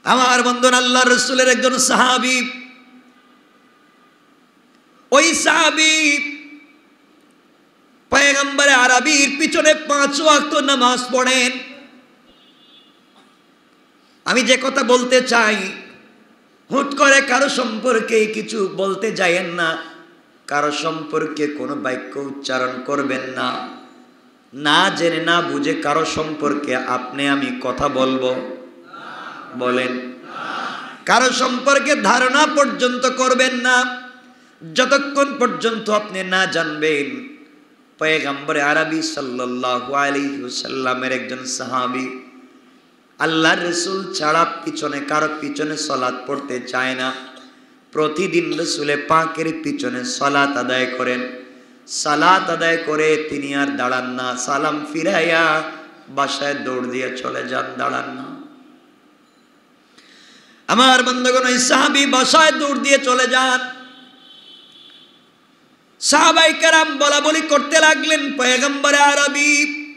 আমার বন্ধুরা, আল্লাহর রাসূলের একজন সাহাবী, ওই সাহাবী পয়গম্বর আরবীর পিছনে 5 ওয়াক্ত নামাজ পড়েন। আমি যে কথা বলতে চাই, হুট করে কারো সম্পর্কে কিছু বলতে যায়েন না, কারো সম্পর্কে কোনো বাক্য উচ্চারণ করবেন না, না জেনে না বুঝে কারো সম্পর্কে আপনি আমি কথা বলবো, বলেন। কারো সম্পর্কে ধারণা পর্যন্ত করবেন না যতক্ষণ পর্যন্ত আপনি না জানবেন পয়গম্বর আরবী সাল্লাল্লাহু আলাইহি ওয়াসাল্লামের একজন সাহাবী আল্লাহর রাসূল ছাড়া পিছনে কারো পিছনে সালাত পড়তে চায় না। প্রতিদিন রাসূলে পাকের পিছনে সালাত আদায় করেন। সালাত আদায় করে তিনি আর দাঁড়ান না, সালাম ফিরাইয়া বাসায় দৌড় দিয়ে চলে যান, দাঁড়ান না। আমার বন্ধুগণ, ওই সাহাবী বাসায় দৌড় দিয়ে চলে যান। সাহাবায়ে কেরাম বলা বলি করতে লাগলেন, পয়গম্বর আরবী,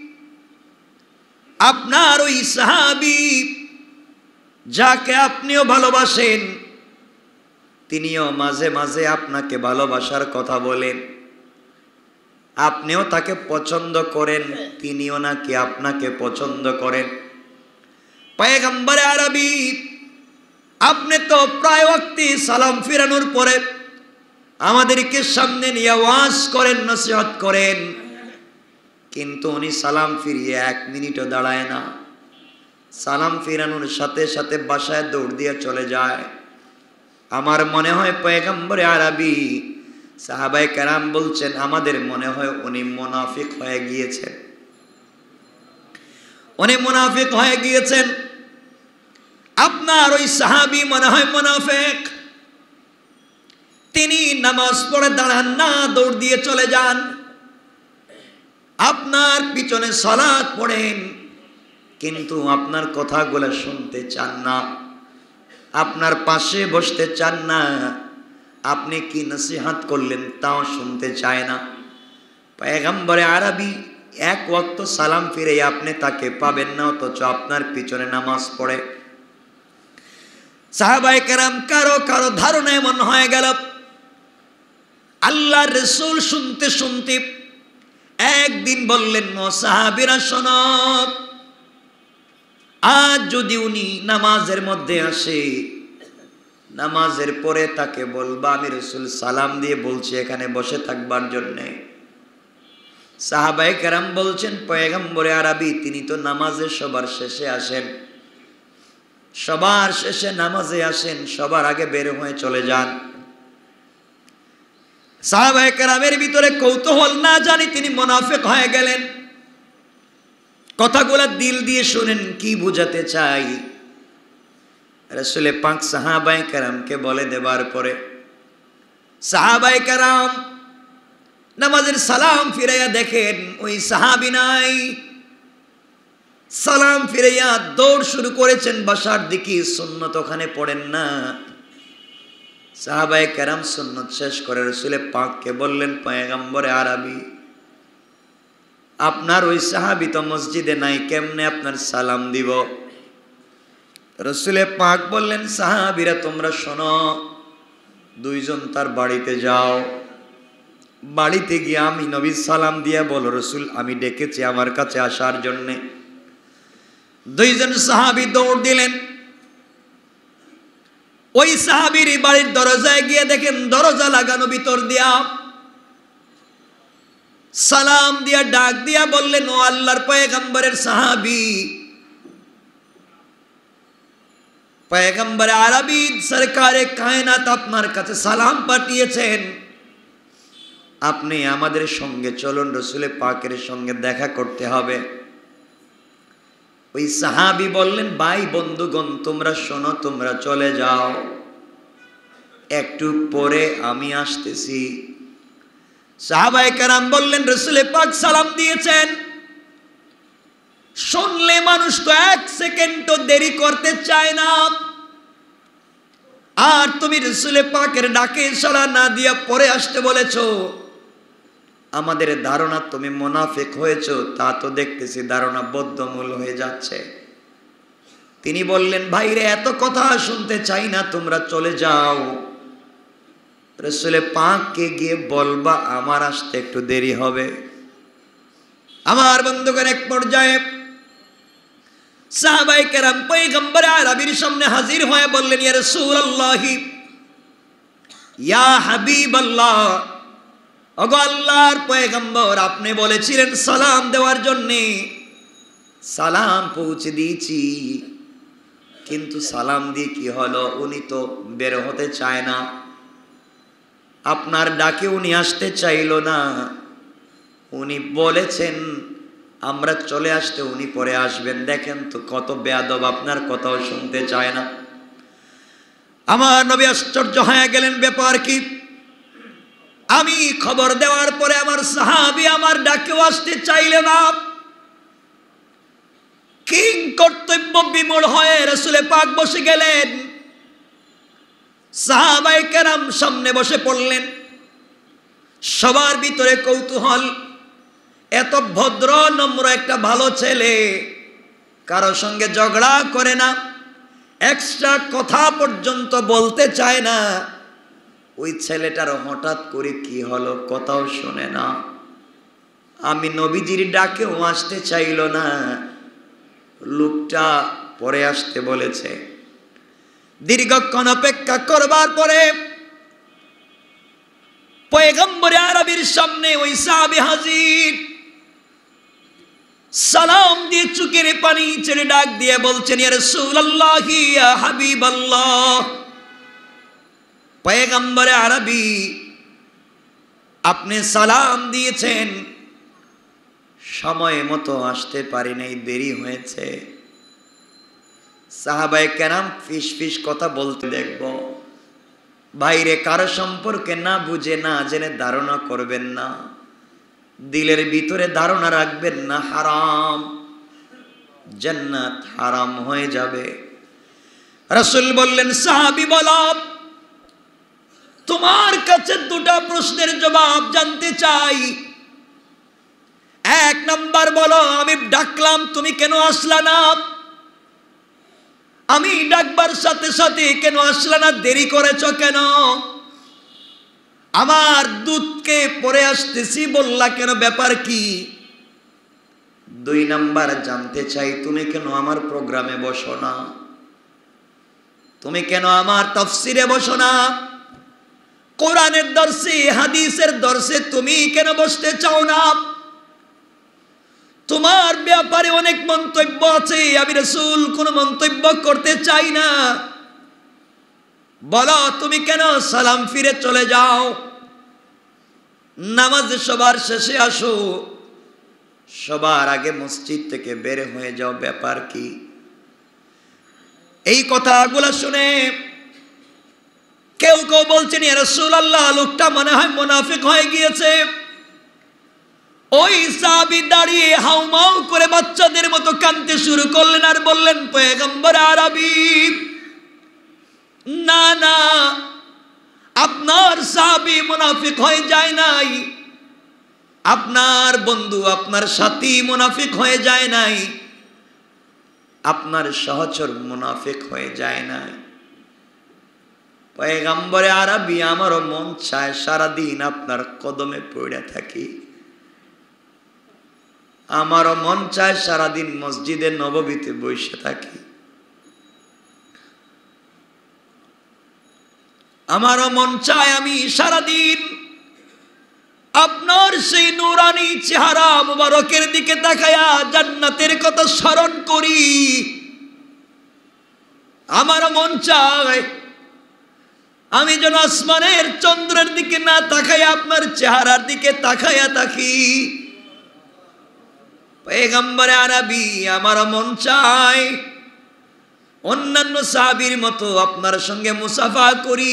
আপনার ওই সাহাবী যাকে আপনিও ভালোবাসেন তিনিও মাঝে মাঝে আপনাকে ভালোবাসার কথা বলেন, আপনিও তাকে পছন্দ করেন, তিনিও নাকি আপনাকে পছন্দ করেন। পয়গম্বর আরবী, আপনি তো প্রায় ওয়াক্তে সালাম ফিরানোর পরে আমাদেরকে সামনে নিয়ে ওয়াজ করেন, নসিহত করেন, কিন্তু উনি সালাম ফিরিয়ে 1 মিনিটও দাঁড়ায় না। সালাম ফিরানোর সাথে সাথে বাসায় দৌড় দিয়ে চলে যায়। আমার মনে হয় পয়গম্বর আরবী, সাহাবায়ে কেরাম বলছেন, আমাদের মনে হয় উনি মুনাফিক হয়ে গিয়েছেন, উনি মুনাফিক হয়ে গিয়েছেন। আপনার ওই সাহাবী মনে হয় মুনাফিক, তিনি নামাজ পড়ে দাঁড়ান না, দৌড় দিয়ে চলে যান। আপনার পিছনে সালাত পড়েন কিন্তু আপনার কথাগুলো শুনতে চান না, আপনার পাশে বসতে চান না, আপনি কি নসিহত করলেন তাও শুনতে চায় না। পয়গম্বর আরবী 1 ওয়াক্ত সালাম ফিরে আপনি তাকে পাবেন না, অথচ আপনার পিছনে নামাজ পড়ে। সাহাবায়ে কেরাম কারো কারো ধারণা এমন হয়ে গেল, আল্লাহর রাসূল শুনতে শুনতে একদিন বললেন, ও সাহাবীরা শোনো, আজ যদি উনি নামাজের মধ্যে আসে, নামাজের পরে তাকে বলবা আমি রাসূল সালাম দিয়ে বলছি এখানে বসে থাকবার জন্যে। সাহাবায়ে কেরাম বলছেন, পয়গম্বর আরবী তিনি তো নামাজের সবার শেষে আসেন, সবার শেষে নামাজে আসেন, সবার আগে বের হয়ে চলে যান। সাহাবায়ে কেরামের ভিতরে কৌতূহল, না জানি তিনি মুনাফিক হয়ে গেলেন। কথাগুলা দিল দিয়ে শুনেন, কি বুঝাতে চাই। রাসূল পাক সাহাবায়ে কেরামকে বলে দেবার পরে সাহাবায়ে কেরাম নামাজের সালাম ফিরাইয়া দেখেন ওই সাহাবী নাই। সালাম ফিরাইয়া দৌড় শুরু করেছেন বাসার দিকে, সুন্নত ওখানে পড়েন না। সাহাবায়ে কেরাম সুন্নত শেষ করে রাসূল পাককে বললেন, পয়গম্বর আরবী, আপনার ওই সাহাবী তো মসজিদে নাই, কেমনে আপনার সালাম দিব? রাসূল পাক বললেন, সাহাবীরা তোমরা শোনো, 2 জন তার বাড়িতে যাও, বাড়িতে গিয়ে আমি নবী সালাম দিয়ে বলো, রাসূল আমি ডেকেছি আমার কাছে আসার জন্যে। 2 জন সাহাবী দৌড় দিলেন। ওই সাহাবীর বাড়ির দরজায় গিয়ে দেখেন দরজা লাগানো, ভিতর দিয়া সালাম দিয়া ডাক দিয়া বললেন, ও আল্লাহর পয়গম্বরের সাহাবী, পয়গম্বর আরবী সরকারে কায়নাত আপনার কাছে সালাম পাঠিয়েছেন, আপনি আমাদের সঙ্গে চলুন, রাসূল পাকের সঙ্গে দেখা করতে হবে। ওই সাহাবী বললেন, ভাই বন্ধুগণ তোমরা শোনো, তোমরা চলে যাও, একটু পরে আমি আসতেছি। সাহাবায়ে কেরাম বললেন, রাসূল পাক সালাম দিয়েছেন, শুনলে মানুষ তো 1 সেকেন্ডও দেরি করতে চায় না, আর তুমি রাসূল পাকের ডাকে সাড়া না দিয়া পরে আসতে বলেছো। আমাদের ধারণা তুমি মুনাফিক হয়েছো, তা তো দেখতেছি ধারণা বদ্ধমূল হয়ে যাচ্ছে। তিনি বললেন, ভাইরে এত কথা শুনতে চাই না, তোমরা চলে যাও। রাসূলে পাককে গিয়ে বলবা আমার আসতে একটু দেরি হবে। আমার বন্ধুগণ, এক পর্যায়ে সাহাবায়ে কেরাম পয়গম্বর আরবীর সামনে হাজির হয়ে বললেন, ইয়া রাসূলুল্লাহ, ইয়া হাবিবাল্লাহ, ওগো আল্লাহর পয়গম্বর, আপনি বলেছিলেন সালাম দেওয়ার জন্য, সালাম পৌঁছে দিয়েছি, কিন্তু সালাম দিয়ে কি হলো? উনি তো বের হতে চায় না, আপনার ডাকে উনি আসতে চাইল না। উনি বলেছেন আমরা চলে আসতে উনি পরে আসবেন। দেখেন তো কত বেয়াদব, আপনার কথাও শুনতে চায় না। আমার নবী আশ্চর্য হয়ে গেলেন, ব্যাপার কি? আমি খবর দেওয়ার পরে আমার সাহাবী আমার ডাকেও আসতে চাইলে না। কিং কর্তব্য বিমূঢ় হয়ে রাসূলে পাক বসে গেলেন। সাহাবায়ে কেরাম সামনে বসে পড়লেন। সবার ভিতরে কৌতূহল, এত ভদ্র নম্র একটা ভালো ছেলে, কারো সঙ্গে ঝগড়া করে না, এক্সট্রা কথা পর্যন্ত বলতে চায় না, ওই ছেলেটার হঠাৎ করে কি হলো? কথাও শোনে না, আমি নবীজির ডাকেও আসতে চাইল না, লোকটা পরে আসতে বলেছে। দীর্ঘক্ষণ অপেক্ষা করবার পরে পয়গম্বর আরবীর সামনে ওই সাহাবী হাজির। সালাম দিয়ে চোখের পানি ছেড়ে ডাক দিয়ে বলছেন, ইয়া রাসূলুল্লাহ, ইয়া হাবিবাল্লাহ, পয়গম্বর আরবী, আপনি সালাম দিয়েছেন, সময় মতো আসতে পারি নাই, দেরি হয়েছে। সাহাবায়ে কেরাম ফিস ফিস কথা বলতে দেখব। বাইরে কারো সম্পর্কে না বুঝে না জেনে ধারণা করবেন না, দিলের ভিতরে ধারণা রাখবেন না, হারাম, জান্নাত হারাম হয়ে যাবে। রাসূল বললেন, সাহাবী বলো, তোমার কাছে দুটো প্রশ্নের জবাব জানতে চাই। এক নাম্বার বলো, আমি ডাকলাম তুমি কেন আসলা না? আমি ডাকবার সাথে সাথে কেন আসলা না? দেরি করেছো কেন? আমার দুধকে পরে আসতেছি বললা কেন, ব্যাপার কি? দুই নাম্বার জানতে চাই, তুমি কেন আমার প্রোগ্রামে বসো না? তুমি কেন আমার তাফসিরে বসো না? কোরআনের দর্শে, হাদিসের দর্শে তুমি কেন বসতে চাও না? তোমার ব্যাপারে অনেক মন্তব্য আছে, আমি রাসূল কোনো মন্তব্য করতে চাই না। বলো তুমি কেন সালাম ফিরে চলে যাও? নামাজ সবার শেষে আসো, সবার আগে মসজিদ থেকে বের হয়ে যাও, ব্যাপার কি? এই কথাগুলো শুনে কেউ কেউ বলছেন, ইয়া রাসূলুল্লাহ, লোকটা মনে হয় মুনাফিক হয়ে গিয়েছে। ওই সাহাবী দাঁড়িয়ে হাউমাউ করে বাচ্চাদের মতো কাঁদতে শুরু করলেন আর বললেন, পয়গম্বর আরবী, না না, আপনার সাহাবী মুনাফিক হয়ে যায় নাই, আপনার বন্ধু আপনার সাথী মুনাফিক হয়ে যায় নাই, আপনার সহচর মুনাফিক হয়ে যায় নাই। পয়গম্বর আরবী, আমারও মন চায় সারাদিন আপনার কদমে পড়ে থাকি, আমারও মন চায় সারাদিন মসজিদে নববীতে বসে থাকি, আমারও মন চায় আমি সারাদিন আপনার সেই নূরানি চেহারা মুবারকের দিকে তাকায়া জান্নাতের কথা স্মরণ করি। আমারও মন চায় আমি যেন আসমানের চন্দ্রের দিকে না তাকায়া আপনার চেহারার দিকে তাকায়া থাকি। পয়গম্বর আরবী, আমার মন চায় অন্যান্য সাহাবীর মতো আপনার সঙ্গে মুসাফা করি,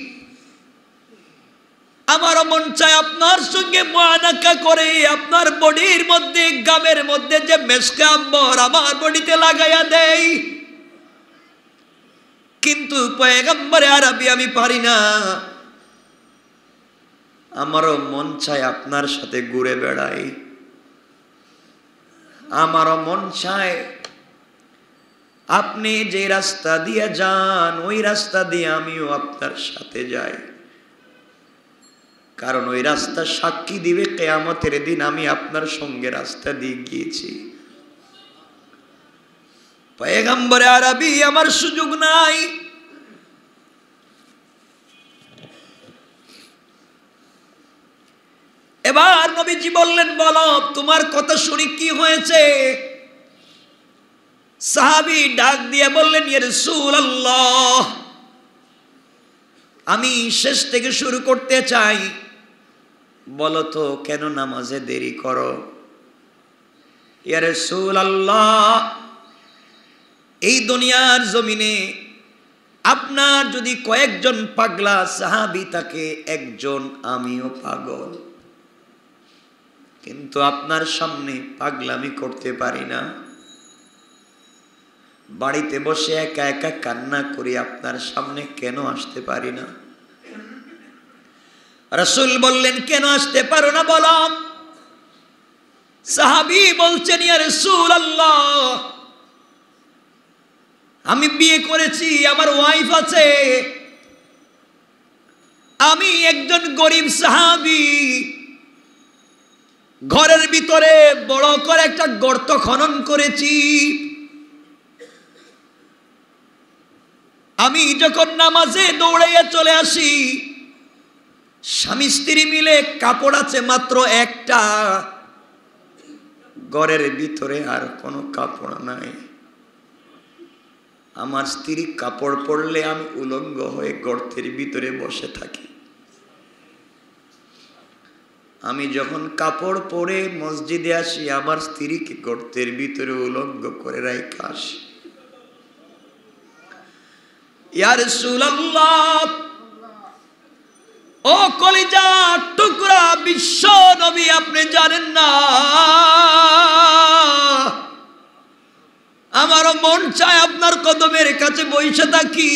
আমার মন চায় আপনার সঙ্গে মুআনাকা করে আপনার বডির মধ্যে, গামের মধ্যে যে মেশকে আম্বর আমার বডিতে লাগাইয়া দেই, কিন্তু পয়গম্বর আরবী আমি পারি না। আমারও মন চায় আপনার সাথে ঘুরে বেড়াই, আমারও মন চায় আপনি যে রাস্তা দিয়ে যান ওই রাস্তা দিয়ে আমিও আপনার সাথে যাই, কারণ ওই রাস্তা সাক্ষী দিবে কিয়ামতের দিন আমি আপনার সঙ্গে রাস্তা দিয়ে গিয়েছি। পয়গম্বরে আরবি আমার সুযোগ নাই। এবার নবীজি বললেন, বলো তোমার কথা শুনি কি হয়েছে? সাহাবী ডাক দিয়ে বললেন, ইয়া রাসূলুল্লাহ, আমি শেষ থেকে শুরু করতে চাই, বলো তো কেন নামাজে দেরি করো? ইয়া রাসূলুল্লাহ, এই দুনিয়ার জমিনে আপনার যদি কয়েকজন পাগলা সাহাবী থাকে, একজন আমিও পাগল, কিন্তু আপনার সামনে পাগলামি করতে পারি না। বাড়িতে বসে একা একা কান্না করি, আপনার সামনে কেন আসতে পারি না? রাসূল বললেন, কেন আসতে পারো না বলো? সাহাবী বলছেন, ইয়া রাসূলুল্লাহ, আমি বিয়ে করেছি, আমার ওয়াইফ আছে, আমি একজন গরিব সাহাবী, ঘরের ভিতরে বড় করে একটা গর্ত খনন করেছি। আমি যখন নামাজে দৌড়াইয়া চলে আসি, স্বামী স্ত্রী মিলে কাপড় আছে মাত্র একটা, ঘরের ভিতরে আর কোনো কাপড় নাই। আমার স্ত্রী কাপড় পরলে আমি উলঙ্গ হয়ে গর্তের ভিতরে বসে থাকি। আমি যখন কাপড় পরে মসজিদে আসি, আমার স্ত্রীকে গর্তের ভিতরে উলঙ্গ করে রাইখা আসি। ইয়া রাসূলুল্লাহ, ও কলিজার টুকরা বিশ্ব নবী, আপনি জানেন না আমারও মন চায় আপনার কদমের কাছে বসে থাকি।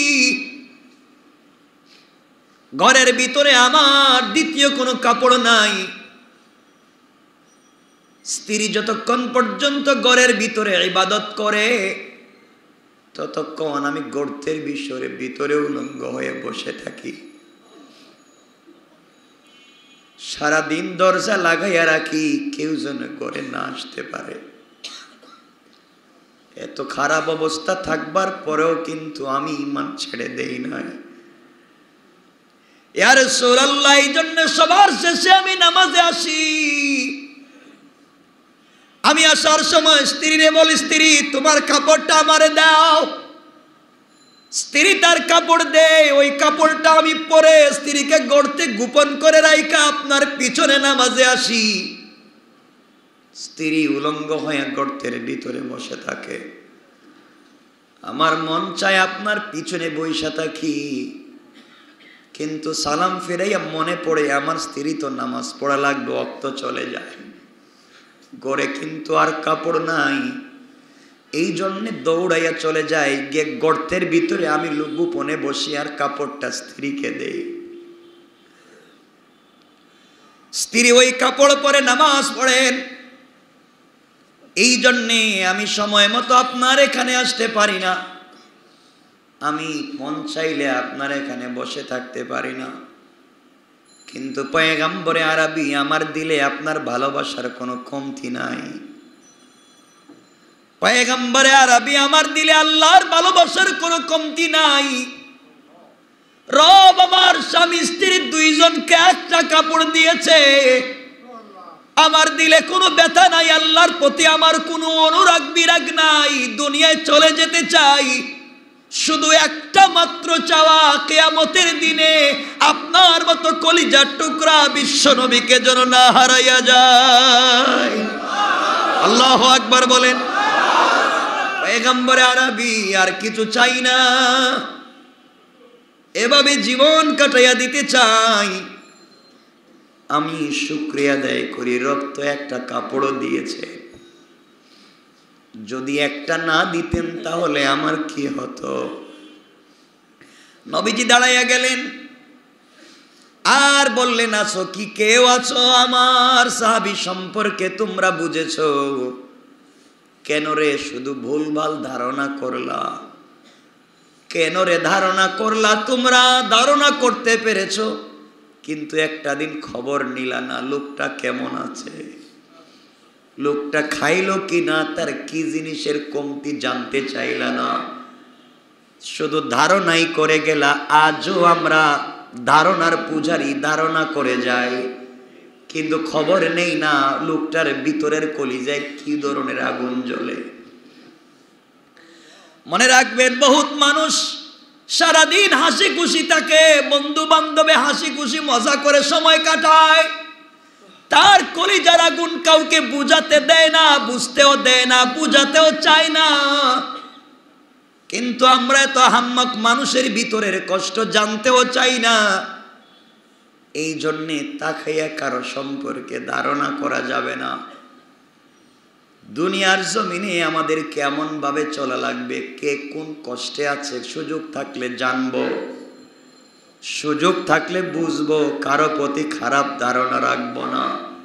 ঘরের ভিতরে আমার দ্বিতীয় কোনো কাপড় নাই। স্ত্রী যতক্ষণ পর্যন্ত ঘরের ভিতরে ইবাদত করে, ততক্ষণ আমি গর্তের ভিতরে উলঙ্গ হয়ে বসে থাকি। সারাদিন দরজা লাগাইয়া রাখি, কেউ যেন ঘরে না আসতে পারে। এত খারাপ অবস্থা থাকবার পরেও কিন্তু আমি ঈমান ছেড়ে দেই না। ইয়া রাসূলুল্লাহ, এই জন্য সবার শেষে আমি নামাজে আসি। আমি আসার সময় স্ত্রীরে বলি, স্ত্রী তোমার কাপড়টা আমারে দাও। স্ত্রী তার কাপড় দেয়, ওই কাপড়টা আমি পরে স্ত্রীকে গর্তে গোপন করে রাইখা আপনার পিছনে নামাজে আসি। স্ত্রী উলঙ্গ হয়ে গর্তের ভিতরে বসে থাকে। আমার মন চায় আপনার পিছনে বইসা থাকি, কিন্তু সালাম ফিরাইয়া মনে পড়ে আমার স্ত্রী তো নামাজ পড়া লাগবে, ওয়াক্ত চলে যায়, ঘরে কিন্তু আর কাপড় নাই। এই জন্যে দৌড়াইয়া চলে যায়, গিয়ে গর্তের ভিতরে আমি গোপনে বসি আর কাপড়টা স্ত্রীকে দেই। স্ত্রী ওই কাপড় পরে নামাজ পড়েন। এই জন্যে আমি সময় মতো আপনার এখানে আসতে পারি না। আমি মন চাইলে আপনার এখানে বসে থাকতে পারি না, কিন্তু পয়গম্বরে আরবি আমার দিলে আপনার ভালোবাসার কোনো কমতি নাই। পয়গম্বরে আরবি আমার দিলে আল্লাহর ভালোবাসার কোনো কমতি নাই। রব আমার স্বামী স্ত্রী দুইজনকে একটা কাপড় দিয়েছে, আমার দিলে কোনো ব্যথা নাই, আল্লাহর প্রতি আমার কোনো অনুরাগ বিরাগ নাই। দুনিয়ায় চলে যেতে চাই, শুধু একটা মাত্র চাওয়া, কিয়ামতের দিনে আপনার মতো কলিজার টুকরা বিশ্ব নবীকে যেন না হারাইয়া যায়। আল্লাহু আকবার বলেন। পয়গম্বরে আরবি আর কিছু চাই না, এভাবে জীবন কাটাইয়া দিতে চাই। আমি শুকরিয়া আদায় করি, রব তো একটা কাপড়ও দিয়েছে, যদি একটা না দিতেন তাহলে আমার কি হতো। নবীজি দাঁড়াইয়া গেলেন আর বললেন, আছো কি কেউ আছো আমার সাহাবী সম্পর্কে তোমরা বুঝেছো? কেন রে শুধু ভুলভাল ধারণা করলা? কেন রে ধারণা করলা? তোমরা ধারণা করতে পেরেছো, কিন্তু একটা দিন খবর নিলা না লোকটা কেমন আছে, লোকটা খাইলো কিনা, তার কি জিনিসের কমতি জানতে চাইলা না, শুধু ধারণাই করে গেলা। আজও আমরা ধারণার পূজারি, ধারণা করে যাই, কিন্তু খবর নেই না লোকটার ভিতরের কলিজায় কি ধরনের আগুন জ্বলে। মনে রাখবেন, বহুত মানুষ সারাদিন হাসি খুশি থাকে, বন্ধু বান্ধবে হাসি খুশি মজা করে সময় কাটায়, তার কলিজার আগুন কাউকে বুঝাতে দেয় না, বুঝতেও দেয় না, বুঝাতেও চায় না। কিন্তু আমরা তো হাম্মক, মানুষের ভিতরের কষ্ট জানতেও চাই না। এই জন্যে তাকাইয়া কারো সম্পর্কে ধারণা করা যাবে না। দুনিয়ার জমিনে আমাদের কেমন ভাবে চলা লাগবে, কে কোন কষ্টে আছে, সুযোগ থাকলে জানবো, সুযোগ থাকলে বুঝবো। কারো প্রতি খারাপ ধারণা রাখবো না,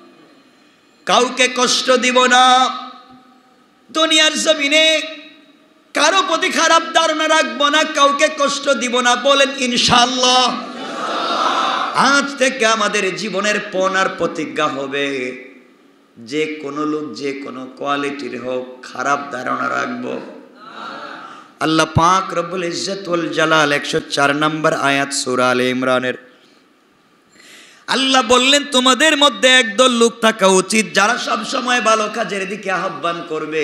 কাউকে কষ্ট দিব না। দুনিয়ার জমিনে কারো প্রতি খারাপ ধারণা রাখবো না, কাউকে কষ্ট দিব না। বলেন ইনশাআল্লাহ। আজ থেকে আমাদের জীবনের পণ আর প্রতিজ্ঞা হবে, যে কোনো লোক যে কোনো কোয়ালিটির হোক খারাপ ধারণা রাখবো। আল্লাহ পাক রব্বুল ইজ্জত ওয়াল জালাল 104 নম্বর আয়াত সূরা আলে ইমরানের আল্লাহ বললেন, তোমাদের মধ্যে একদল লোক থাকা উচিত যারা সব সময় ভালো কাজের দিকে আহ্বান করবে,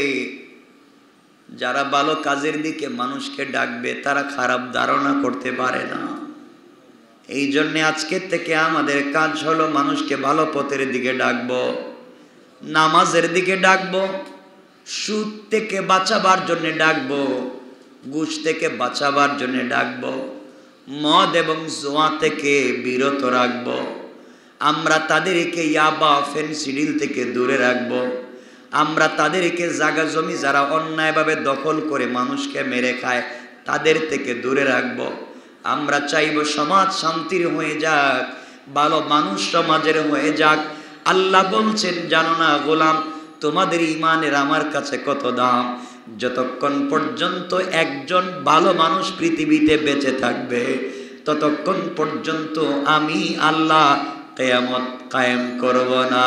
যারা ভালো কাজের দিকে মানুষকে ডাকবে, তারা খারাপ ধারণা করতে পারে না। এই জন্য আজকের থেকে আমাদের কাজ হলো মানুষকে ভালো পথের দিকে ডাকবো, নামাজের দিকে ডাকবো, সুদ থেকে বাঁচাবার জন্য ডাকবো, ঘুষ থেকে বাঁচাবার জন্য ডাকবো, মদ এবং জুয়া থেকে বিরত রাখবো। আমরা তাদেরকে ইয়াবা ফেনসিডিল থেকে দূরে রাখবো। আমরা তাদেরকে জায়গা জমি যারা অন্যায়ভাবে দখল করে মানুষকে মেরে খায় তাদের থেকে দূরে রাখবো। আমরা চাইব সমাজ শান্তির হয়ে যাক, ভালো মানুষ সমাজের হয়ে যাক। আল্লাহ বলছেন, জানো না গোলাম, তোমাদের ইমানের আমার কাছে কত দাম? যতক্ষণ পর্যন্ত একজন ভালো মানুষ পৃথিবীতে বেঁচে থাকবে, ততক্ষণ পর্যন্ত আমি আল্লাহ কিয়ামত কায়েম করব না।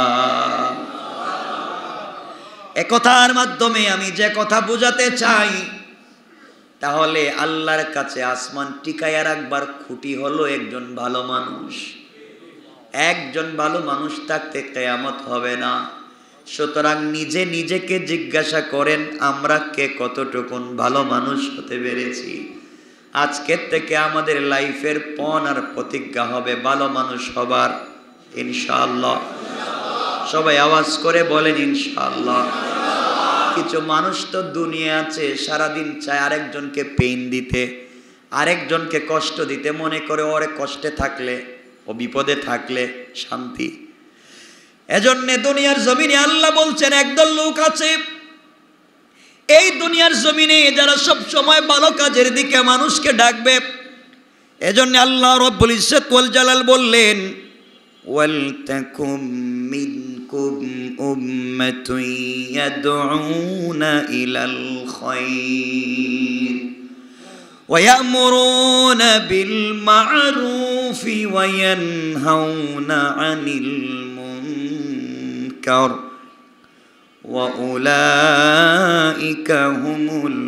একথার মাধ্যমে আমি যে কথা বোঝাতে চাই, তাহলে আল্লাহর কাছে আসমান টিকায়া রাখবার খুঁটি হলো একজন ভালো মানুষ। একজন ভালো মানুষ থাকতে কিয়ামত হবে না। সুতরাং নিজে নিজেকে জিজ্ঞাসা করেন, আমরা কে কতটুকুন ভালো মানুষ হতে পেরেছি। আজকের থেকে আমাদের লাইফের পণ আর প্রতিজ্ঞা হবে ভালো মানুষ হবার, ইনশাআল্লাহ। সবাই আওয়াজ করে বলেন ইনশাআল্লাহ। কিছু মানুষ তো দুনিয়া আছে, সারাদিন চায় আরেকজনকে পেইন দিতে, আরেকজনকে কষ্ট দিতে, মনে করে ওরে কষ্টে থাকলে, ও বিপদে থাকলে শান্তি। এজন্যে দুনিয়ার জমিনে আল্লাহ বলছেন, একদল লোক আছে এই দুনিয়ার জমিনে যারা সব সময় ভালো কাজের দিকে মানুষকে ডাকবে। এজন্য আল্লাহ রব্বুল ইজ্জত ওয়াল জালাল বললেন, ওয়াল তাকুম মিনকুম উম্মাতুন ইয়াদউনা ইলাল খায়র ওয়া ইয়ামুরুনা বিল মা'রুফি ওয়া ইয়ানহাউনা আনিল মুনকার ওয়া উলাইকা হুমুল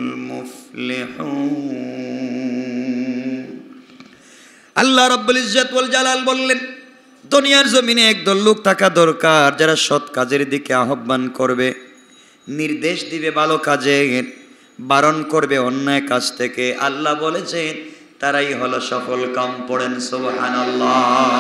মুফলিহুন। আল্লাহ রাব্বুল ইজ্জত ওয়াল জালাল বললেন, দুনিয়ার জমিনে একদল লোক থাকা দরকার যারা সৎ কাজের দিকে আহ্বান করবে, নির্দেশ দিবে ভালো কাজের, বারণ করবে অন্যায় কাজ থেকে। আল্লাহ বলেছেন তারাই হলো সফল কাম। পড়েন সুবহানাল্লাহ।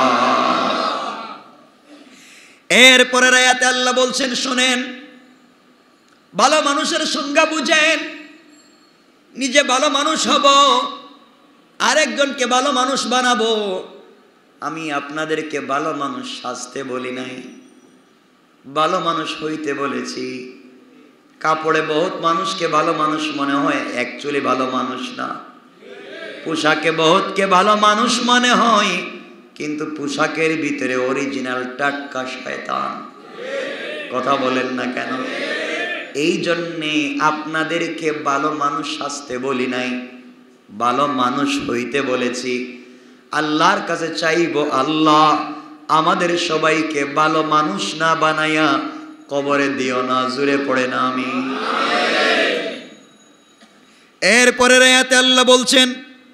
এরপরের আয়াতে আল্লাহ বলছেন, শুনেন, ভালো মানুষের সংজ্ঞা বুঝেন। নিজে ভালো মানুষ হব, আরেকজনকে ভালো মানুষ বানাবো। আমি আপনাদেরকে ভালো মানুষ সাজতে বলি নাই, ভালো মানুষ হইতে বলেছি। কাপড়ে বহুত মানুষকে ভালো মানুষ মনে হয়, অ্যাকচুয়ালি ভালো মানুষ না। পোশাকে বহুতকে ভালো মানুষ মনে হয়, কিন্তু পোশাকের ভিতরে অরিজিনাল টাটকা শয়তান। কথা বলেন না কেন? এই জন্যে আপনাদেরকে ভালো মানুষ সাজতে বলি নাই, ভালো মানুষ হইতে বলেছি। আল্লাহর কাছে চাইব, আল্লাহ আমাদের সবাইকে ভালো মানুষ না বানাইয়া কবরে দিও না। জুড়ে পড়ে না আমি। এরপরের আয়াতে আল্লাহ বলছেন,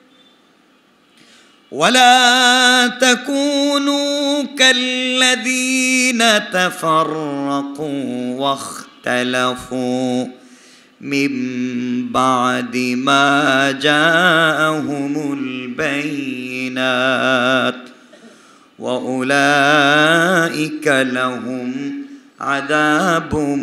ওয়ালা তাকুনু কাল্লাযীনা তাফাররাকু ওয়াখতালাফু মিন বা'দি মা জাআহুমুল বাইয়িনাত ওয়া উলাইকা লাহুম আযাবুন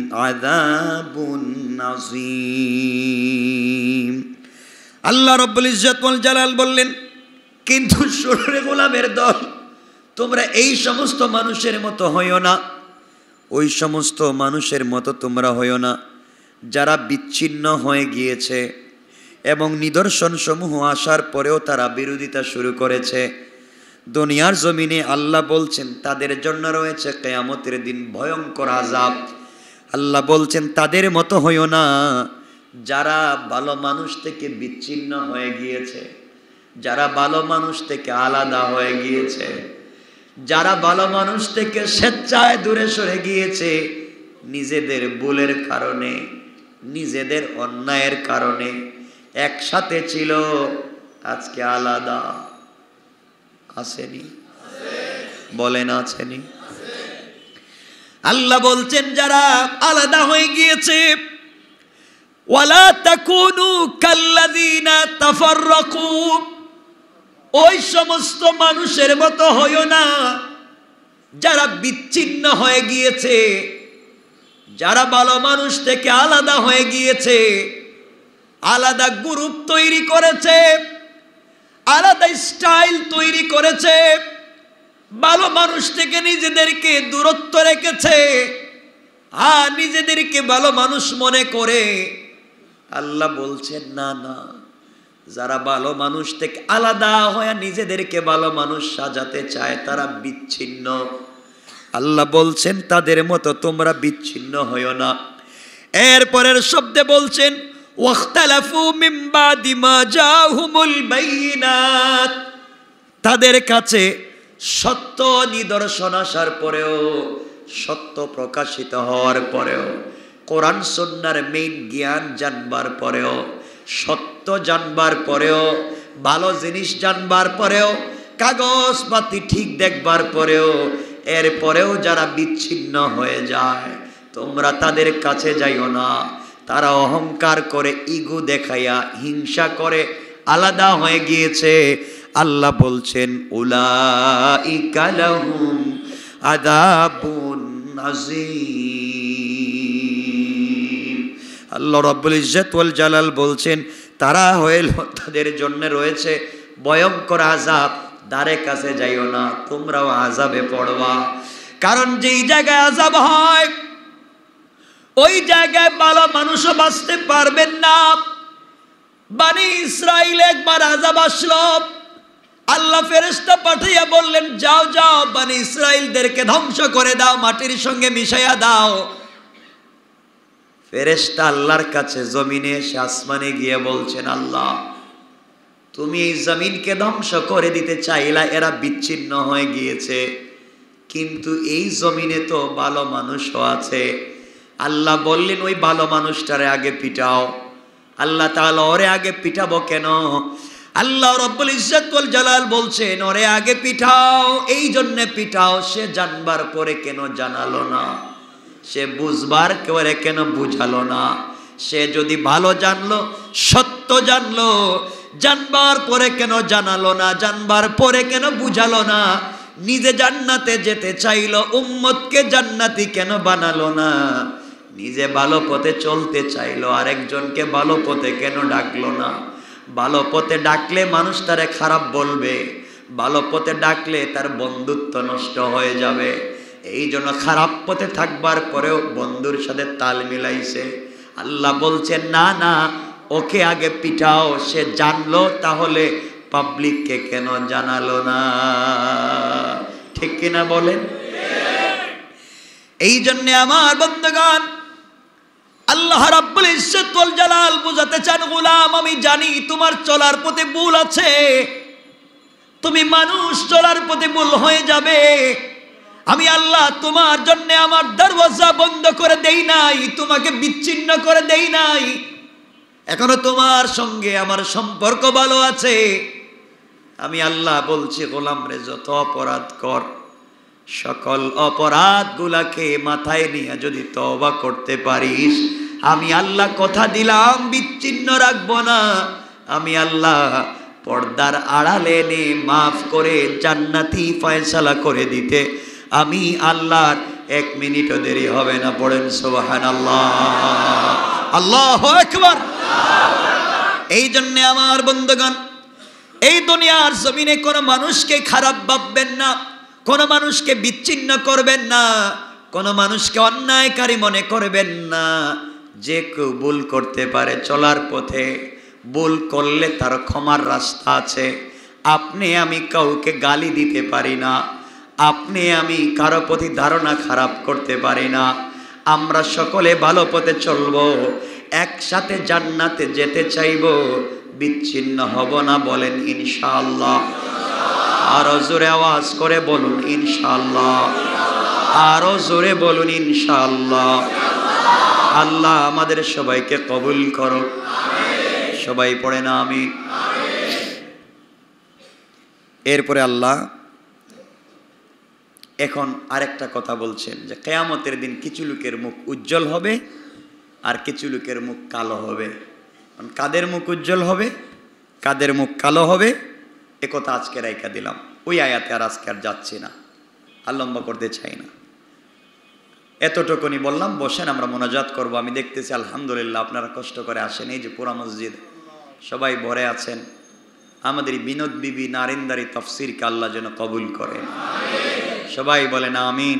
আযীম। আল্লাহ রাব্বুল ইজ্জত ওয়াল জালাল বললেন, কিন্তু শোনো গোলামের দল, তোমরা এই সমস্ত মানুষের মতো হইও না, ওই সমস্ত মানুষের মতো তোমরা হইও না যারা বিচ্ছিন্ন হয়ে গিয়েছে এবং নিদর্শন সমূহ আসার পরেও তারা বিরোধিতা শুরু করেছে। দুনিয়ার জমিনে আল্লাহ বলছেন তাদের জন্য রয়েছে কিয়ামতের দিন ভয়ঙ্কর আযাব। আল্লাহ বলছেন তাদের মতো হইও না যারা ভালো মানুষ থেকে বিচ্ছিন্ন হয়ে গিয়েছে, যারা ভালো মানুষ থেকে আলাদা হয়ে গিয়েছে, যারা ভালো মানুষ থেকে স্বেচ্ছায় দূরে সরে গিয়েছে, নিজেদের ভুলের কারণে, নিজেদের অন্যায়ের কারণে। একসাথে ছিল, আজকে আলাদা। আসেনি? বলেন আসেনি? আল্লাহ বলছেন যারা আলাদা হয়ে গিয়েছে, ওয়ালা তাকুনু কাল্লাযীনা তাফাররাকু, ওই সমস্ত মানুষের মতো হইও না যারা বিচ্ছিন্ন হয়ে গিয়েছে, যারা ভালো মানুষ থেকে আলাদা হয়ে গিয়েছে, আলাদা গ্রুপ তৈরি করেছে, আলাদা স্টাইল তৈরি করেছে, ভালো মানুষ থেকে নিজেদেরকে দূরত্ব রেখেছে, আর নিজেদেরকে ভালো মানুষ মনে করে। আল্লাহ বলছেন না না, যারা ভালো মানুষ থেকে আলাদা হয়ে নিজেদেরকে ভালো মানুষ সাজাতে চায় তারা বিচ্ছিন্ন। আল্লাহ বলছেন তাদের মতো তোমরা বিচ্ছিন্ন হইও না। এরপরের শব্দে বলছেন ওয়াখতালাফু মিন বাদি মা জাআহুমুল বাইয়িনাত, তাদের কাছে সত্য নিদর্শন আসার পরেও, সত্য প্রকাশিত হওয়ার পরেও, কোরআন সুন্নাহর মেইন জ্ঞান জানবার পরেও, সত্য জানবার পরেও, ভালো জিনিস জানবার পরেও, কাগজপাতি ঠিক দেখবার পরেও, এরপরেও যারা বিচ্ছিন্ন হয়ে যায়, তোমরা তাদের কাছে যাইও না। তারা অহংকার করে, ইগো দেখাইয়া, হিংসা করে আলাদা হয়ে গিয়েছে। আল্লাহ বলছেন উলাইকা লাহুম আযাবুন আযীম। আল্লাহ রাব্বুল ইজ্জত ওয়াল জালাল বলছেন তারা হইল, তাদের জন্য রয়েছে ভয়ঙ্কর আযাব। দ্বারে কাছে যাইও না, তোমরাও আযাবে পড়বা। কারণ যেই জায়গায় আযাব হয় ওই জায়গায় ভালো মানুষও বাঁচতে পারবেন না। বনি ইসরাইল একবার আযাব আসলো, আল্লাহ ফেরেশতা পাঠিয়ে বললেন যাও যাও বনি ইসরাইলদেরকে ধ্বংস করে দাও, মাটির সঙ্গে মিশাইয়া দাও। ফেরেশতা আল্লাহর কাছে জমিনে এসে আসমানে গিয়ে বলছেন আল্লাহ তুমি এই জমিনকে ধ্বংস করে দিতে চাইলা, এরা বিচ্ছিন্ন হয়ে গিয়েছে, কিন্তু এই জমিনে তো ভালো মানুষও আছে। আল্লাহ বললেন ওই ভালো মানুষটারে আগে পিটাও। আল্লাহ তাআলা ওরে আগে পিটাবো কেন? আল্লাহ রাব্বুল ইজ্জত ওয়াল জালাল বলছেন ওরে আগে পিটাও, এই জন্য পিটাও সে জানবার পরে কেন জানালো না, সে বুঝবার পরে কেন বুঝালো না। সে যদি ভালো জানলো, সত্য জানলো, জানবার পরে কেন জানালো না, জানবার পরে কেন বুঝালো না। নিজে জান্নাতে যেতে চাইলো, উম্মতকে জান্নাতি কেন বানালো না। নিজে ভালো পথে চলতে চাইলো, আরেকজনকে ভালো পথে কেন ডাকলো না। ভালো পথে ডাকলে মানুষ তারে খারাপ বলবে, ভালো পথে ডাকলে তার বন্ধুত্ব নষ্ট হয়ে যাবে। এই জন্য খারাপ পথে থাকবার পরেও বন্ধুর সাথে তাল মিলাইছে। আল্লাহ বলছেন না না, ওকে আগে পিটাও, সে জানলো তাহলে পাবলিককে কেন জানালো না। ঠিক কিনা বলেন? এই জন্য আমার বন্ধুগণ, আল্লাহ রাব্বুল ইজ্জত ওয়াল জালাল বুঝাতে চান, গোলাম আমি জানি তোমার চলার পথে ভুল আছে, তুমি মানুষ, চলার পথে ভুল হয়ে যাবে। আমি আল্লাহ তোমার জন্য আমার দরওয়াজা বন্ধ করে দেই নাই, তোমাকে বিচ্ছিন্ন করে দেই নাই, এখনো তোমার সঙ্গে আমার সম্পর্ক ভালো আছে। আমি আল্লাহ বলছি, গোলাম রে যত অপরাধ কর, সকল অপরাধ গুলাকে মাথায় নিয়ে যদি তওবা করতে পারিস, আমি আল্লাহ কথা দিলাম বিচ্ছিন্ন রাখবো না। আমি আল্লাহ পর্দার আড়ালে এনে মাফ করে জান্নাতি ফয়সালা করে দিতে আমি আল্লাহর 1 মিনিটও দেরি হবে না। পড়েন সুবহানাল্লাহ, আল্লাহু আকবার। এই জন্য আমার বন্ধুগণ, এই দুনিয়ার জমিনে কোনো মানুষকে খারাপ ভাববেন না, কোনো মানুষকে বিচ্ছিন্ন করবেন না, কোনো মানুষকে অন্যায়কারী মনে করবেন না। যে কেউ ভুল করতে পারে চলার পথে, ভুল করলে তার ক্ষমার রাস্তা আছে। আপনি আমি কাউকে গালি দিতে পারি না, আপনি আমি কারো প্রতি ধারণা খারাপ করতে পারি না। আমরা সকলে ভালো পথে চলবো, একসাথে জান্নাতে যেতে চাইবো, বিচ্ছিন্ন হব না। বলেন ইনশাআল্লাহ। আরো জোরে আওয়াজ করে বলুন ইনশাআল্লাহ, আরো জোরে বলুন ইনশাআল্লাহ। আল্লাহ আমাদের সবাইকে কবুল করো, সবাই পড়ে না আমিন। এরপরে আল্লাহ এখন আরেকটা কথা বলছেন যে কিয়ামতের দিন কিছু লোকের মুখ উজ্জ্বল হবে আর কিছু লোকের মুখ কালো হবে। কাদের মুখ উজ্জ্বল হবে, কাদের মুখ কালো হবে, এ কথা আজকে রাইখা দিলাম। ওই আয়াতে আর আজকে আর যাচ্ছি না, আর লম্বা করতে চাই না, এতটুকুনি বললাম। বসেন, আমরা মোনাজাত করব। আমি দেখতেছি আলহামদুলিল্লাহ আপনারা কষ্ট করে আসেন, এই যে পুরা মসজিদ সবাই ভরে আছেন। আমাদের বিনোদ বিবি নারিন্দারি তাফসীরকে আল্লাহ যেন কবুল করেন, সবাই বলেন আমিন।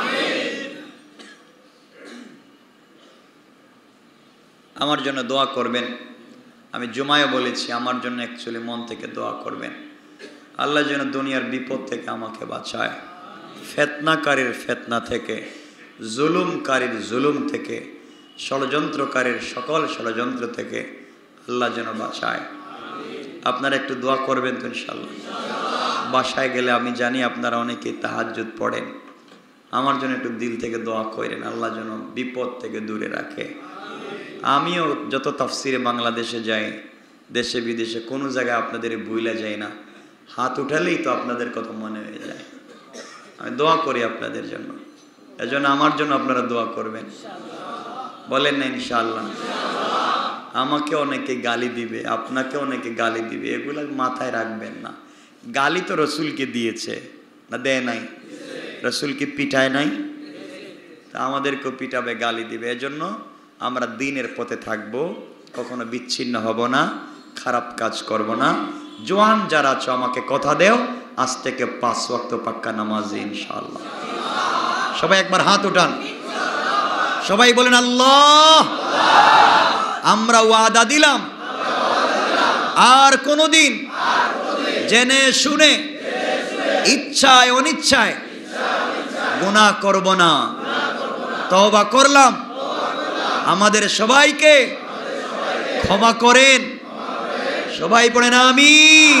আমার জন্য দোয়া করবেন। আমি জুমায় বলেছি, আমার জন্য অ্যাকচুয়ালি মন থেকে দোয়া করবেন। আল্লাহ যেন দুনিয়ার বিপদ থেকে আমাকে বাঁচায়, ফিতনাকারীর ফিতনা থেকে, জুলুমকারীর জুলুম থেকে, ষড়যন্ত্রকারীর সকল ষড়যন্ত্র থেকে আল্লাহ যেন বাঁচায়। আপনারা একটু দোয়া করবেন তো ইনশাআল্লাহ। বাসায় গেলে আমি জানি আপনারা অনেকেই তাহাজ্জুদ পড়েন, আমার জন্য একটু দিল থেকে দোয়া করেন, আল্লাহ যেন বিপদ থেকে দূরে রাখে। আমিও যত তাফসিরে বাংলাদেশে যাই, দেশে বিদেশে কোনো জায়গায় আপনাদের ভুলে যাই না, হাত উঠালেই তো আপনাদের কথা মনে হয়ে যায়। আমি দোয়া করি আপনাদের জন্য, এজন্য আমার জন্য আপনারা দোয়া করবেন, বলেন না ইনশাআল্লাহ। আমাকে অনেকে গালি দিবে, আপনাকে অনেকে গালি দিবে, এগুলো মাথায় রাখবেন না। গালি তো রসুলকে দিয়েছে না, দেয় নাই? রসুলকে পিঠায় নাই, তা আমাদেরকেও পিটাবে, গালি দিবে। এজন্য আমরা দিনের পথে থাকবো, কখনো বিচ্ছিন্ন হব না, খারাপ কাজ করব না। জওয়ান যারা আছো আমাকে কথা দেও, আজ থেকে 5 ওয়াক্ত পাক্কা নামাজি ইনশাআল্লাহ। সবাই একবার হাত উঠান, সবাই বলেন আল্লাহ। আমরা ওয়াদা দিলাম আর কোনোদিন জেনে শুনে ইচ্ছায় অনিচ্ছায় গুনাহ করব না। তওবা করলাম, আমাদের সবাইকে ক্ষমা করেন, সবাই পড়েন আমিন।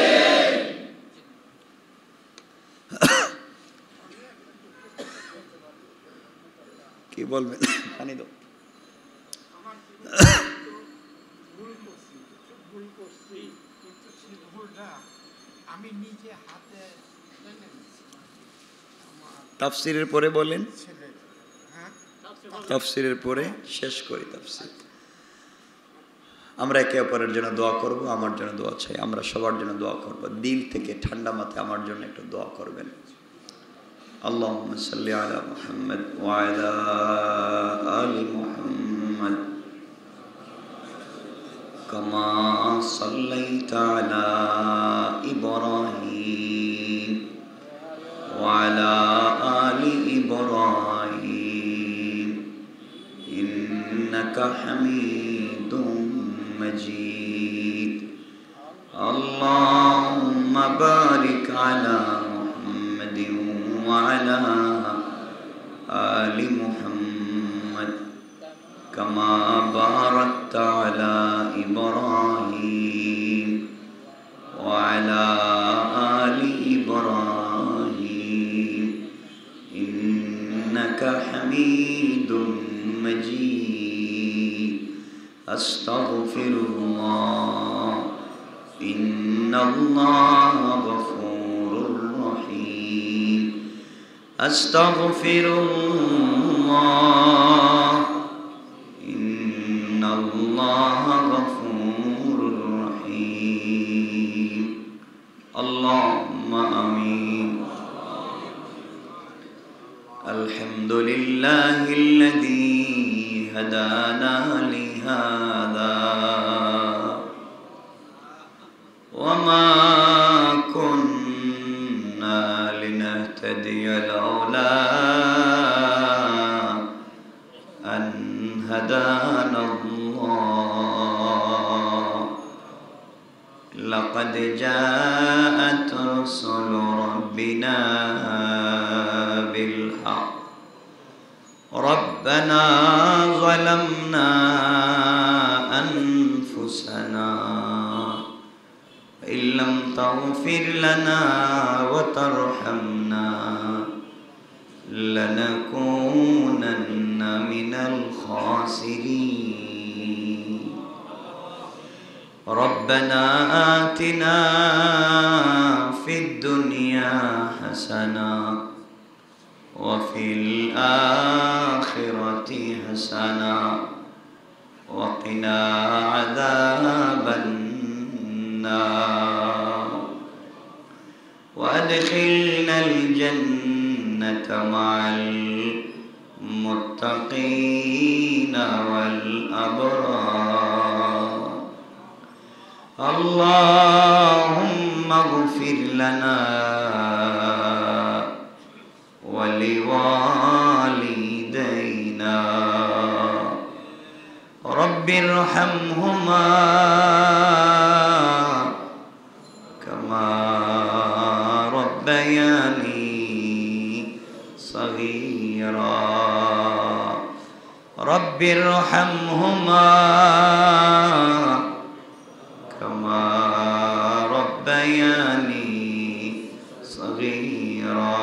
কি বলবেন? পানি দাও। তাফসিরের পরে বলেন, তাফসিরের পরে শেষ করি তাফসির। আমরা একে অপরের জন্য দোয়া করব, আমার জন্য দোয়া চাই, আমরা সবার জন্য দোয়া করব। দিল থেকে ঠান্ডা মাথায় আমার জন্য একটু দোয়া করবেন। আল্লাহুম্মা সাল্লি আলা মুহাম্মদ ওয়া আলা আলি মুহাম্মদ কামা সাল্লাইতা আলা ইব্রাহিম ওয়া আলা আলি ইব্রাহিম ইন্নাকা হামিদুম মাজিদ। আল্লাহুম্মা বারিক আলা মুহাম্মাদিন ওয়া আলা আলি মুহাম্মদ কামা ইন্নাল্লাহা গফুরুর রহিম। আস্তাগফিরুল্লাহ ইন্নাল্লাহা গফুরুর রহিম। আল্লাহুম্মা আমিন। আলহামদুলিল্লাহিল্লাযী হাদানা লিহাযা ওয়া মা কুন্না লিনাহতাদিয়া লাউলা আন হাদানাল্লাহ। লাকাদ জাআত রুসুলু রাব্বিনা বিল হক। রব্বানা যালামনা আনফুসানা ইল্লাম তাগফির লানা ওয়া তারহামনা লানাকুনান্না মিনাল খাসিরিন। রব্বানা আতিনা ফিদ দুনিয়া হাসানা ওয়া ফিল আখিরাতি হাসানা ওয়া কিনা আযাবান নার ওয়া আদখিলনাল জান্নাতা মা'আল মুত্তাকিনা ওয়াল আবরার। আল্লাহুম্মা ইগফির লানা ওয়া লিওয়ালিদাইনা রব্বিরহামহুমা কামা রব্বায়ানি সগীরা। রব্বিরহামহুমা কামা রব্বায়ানি সগীরা।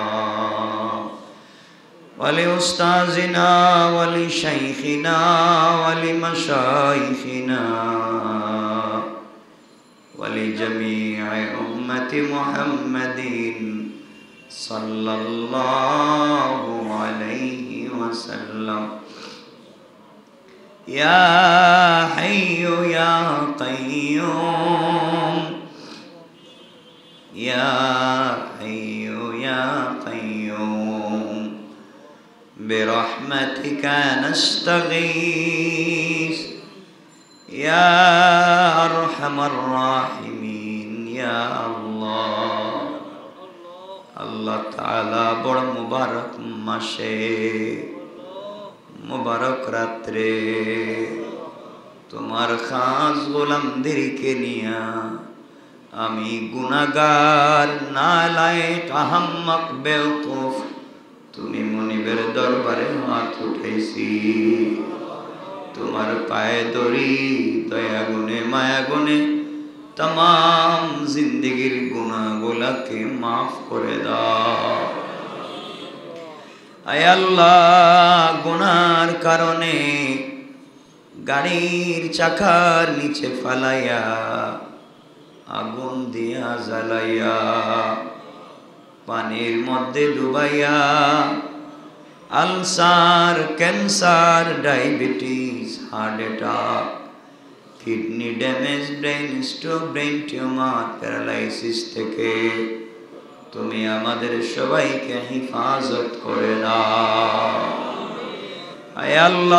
ولأستاذنا ولشيخنا ولمشايخنا ولجميع أمة محمد صلى الله عليه وسلم. يا حي يا قيوم يا حي يا قيوم برحمتك نستغيث يا أرحم الراحمين يا الله. আল্লাহ তাআলা বড় মুবারক মাসে মুবারক রাত্রে তোমার খাস গোলামদেরকে নিয়া আমি গুনাহগার নালায়েক আহাম্মক বেওকুফ তুমি মনিবের দরবারে হাত উঠাইছি। তোমার পায়ে ধরি দয়া গুণে মায়া গুণে तमाम जिंदगीर गुनाहগুলোকে মাফ করে দাও। আয় আল্লাহ, গুনার কারণে গাড়ির চাকার নিচে ফালাইয়া আগুন দিয়া জ্বালাইয়া পানির মধ্যে ডুবাইয়া ulcer, cancer, diabetes, heart attack, kidney damage, brain stroke, brain tumour, paralysis থেকে তুমি আমাদের সবাইকে হিফাজত করে দাও। আয়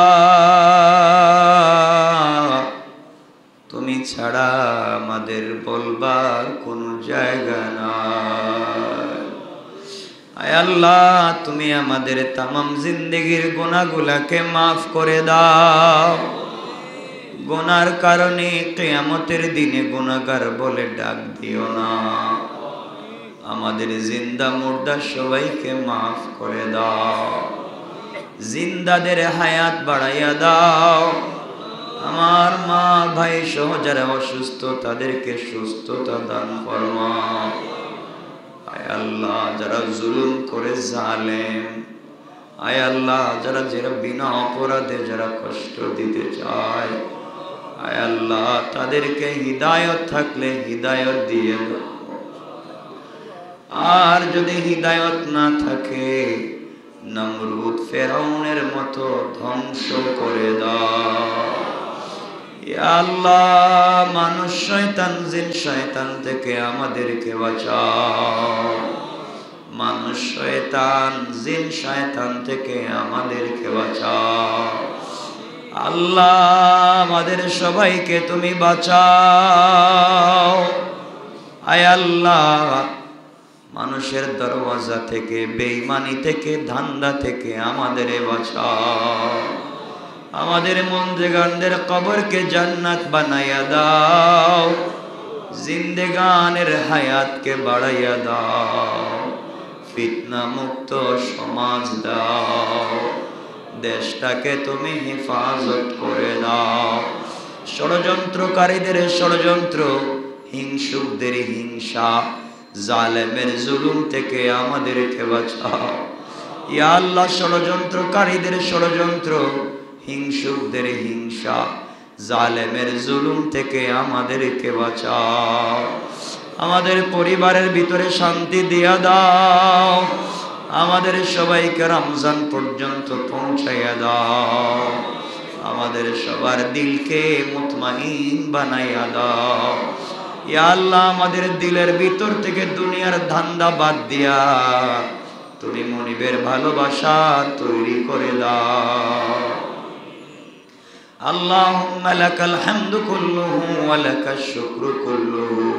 আল্লাহ, তুমি ছাড়া আমাদের বলবার কোনো জায়গা নাই। আয় আল্লাহ, তুমি আমাদের তামাম জিন্দেগির গুনাহগুলোকে মাফ করে দাও। গুনার কারণে কিয়ামতের দিনে গুনাহগার বলে ডাক দিও না। আমাদের জিন্দা মুর্দা সবাইকে মাফ করে দাও। জিন্দাদের হায়াত বাড়াইয়া দাও। আমার মা ভাই সহ যারা অসুস্থ তাদেরকে সুস্থতা দান ফরমাও। আয় আল্লাহ, যারা জুলুম করে জালেম, আয় আল্লাহ, যারা বিনা অপরাধে যারা কষ্ট দিতে চায়, আয় আল্লাহ তাদেরকে হিদায়ত থাকলে হিদায়ত দিয়ে দাও, আর যদি হিদায়ত না থাকে নমরুদ ফেরাউনের মতো ধ্বংস করে দাও। ইয়া আল্লাহ মানুষ শয়তান জিন শয়তান থেকে আমাদেরকে বাঁচাও, মানুষ শয়তান জিন শয়তান থেকে আমাদেরকে বাঁচাও। আল্লাহ আমাদের সবাইকে তুমি বাঁচাও। আয় আল্লাহ মানুষের দরওয়াজা থেকে, বেঈমানি থেকে, ধান্দা থেকে আমাদের বাঁচাও। আমাদের মুনজিগানদের কবরকে জান্নাত বানাইয়া দাও, জিন্দেগানের হায়াতকে বাড়াইয়া দাও, ফিতনা মুক্ত সমাজ দাও, দেশটাকে তুমি হেফাজত করে দাও। ষড়যন্ত্রকারীদের ষড়যন্ত্র, হিংসুকদের হিংসা, জালেমের জুলুম থেকে আমাদেরকে বাঁচাও। ইয়া আল্লাহ ষড়যন্ত্রকারীদের ষড়যন্ত্র, হিংসুকদের হিংসা, জালেমের জুলুম থেকে আমাদেরকে বাঁচাও। আমাদের পরিবারের ভিতরে শান্তি দিয়া দাও, আমাদের সবাইকে রমজান পর্যন্ত পৌঁছাইয়া দাও, আমাদের সবার দিলকে মুতমাইন বানাইয়া দাও। ইয়া আল্লাহ আমাদের দিলের ভিতর থেকে দুনিয়ার ধান্দা বাদ দিয়া তুমি মনিবের ভালোবাসা তৈরি করে দাও। আল্লাহুম্মা লাকাল হামদু কুল্লুহু ওয়া লাকাশ শুকরু কুল্লুহু